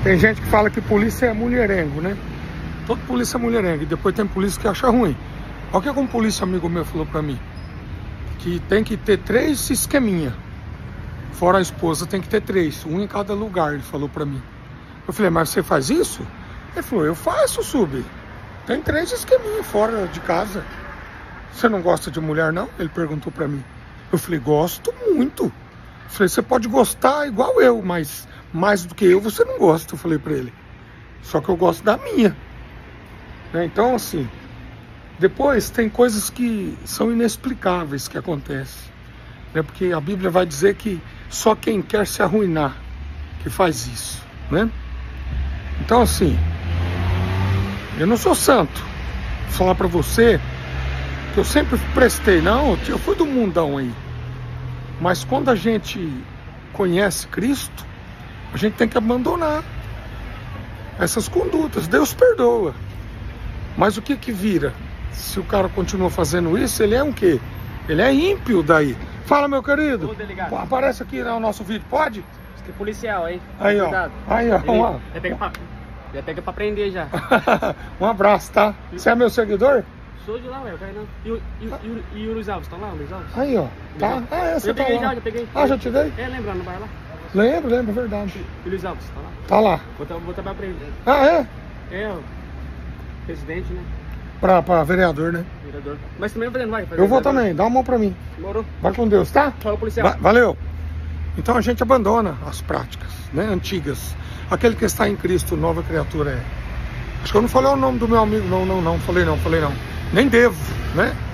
Tem gente que fala que polícia é mulherengo, né? Todo polícia é mulherengo. E depois tem polícia que acha ruim. Olha o que um polícia amigo meu falou pra mim. Que tem que ter 3 esqueminha. Fora a esposa tem que ter 3. Um em cada lugar, ele falou pra mim. Eu falei, mas você faz isso? Ele falou, eu faço, sub. Tem 3 esqueminha fora de casa. Você não gosta de mulher, não? Ele perguntou pra mim. Eu falei, gosto muito. Eu falei, você pode gostar igual eu, mas mais do que eu você não gosta. Eu falei pra ele. Só que eu gosto da minha. Né? Então, assim, depois tem coisas que são inexplicáveis que acontecem. Né? Porque a Bíblia vai dizer que só quem quer se arruinar que faz isso. Né? Então, assim, eu não sou santo. Vou falar pra você que eu sempre prestei, não, eu fui do mundão aí. Mas quando a gente conhece Cristo, a gente tem que abandonar essas condutas. Deus perdoa. Mas o que que vira? Se o cara continua fazendo isso, ele é um quê? Ele é ímpio daí. Fala, meu querido. Ô, delegado. Aparece aqui no nosso vídeo, pode? Isso aqui é policial, hein? Aí, ó. Cuidado. Aí, ó. Já pega pra prender já. Um abraço, tá? Você é meu seguidor? Sou de lá, ué, vai não. E o Luiz Alves, estão lá, o Luiz Alves? Aí, ó. Tá? Ah, é, você Já tá peguei lá. já peguei. Ah, já te dei? É, lembra no bar lá? Lembro, verdade. E o Luiz Alves, tá lá? Tá lá. Vou trabalhar pra ele. Ah, é? É, o presidente, né? Pra vereador, né? Vereador. Mas também não vai. Eu vou também, dá uma mão pra mim. Demorou. Vai com Deus, tá? Falou, policial. Valeu. Então a gente abandona as práticas, né, antigas. Aquele que está em Cristo, nova criatura é. Acho que eu não falei o nome do meu amigo, não. Falei não. Nem devo, né?